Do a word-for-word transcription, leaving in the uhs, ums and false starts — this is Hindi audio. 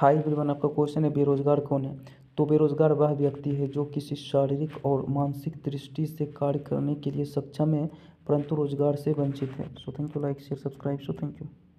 हाई एवरीवन, आपका क्वेश्चन है बेरोजगार कौन है। तो बेरोजगार वह व्यक्ति है जो किसी शारीरिक और मानसिक दृष्टि से कार्य करने के लिए सक्षम है परंतु रोजगार से वंचित है। So thank you, like share subscribe. So thank you.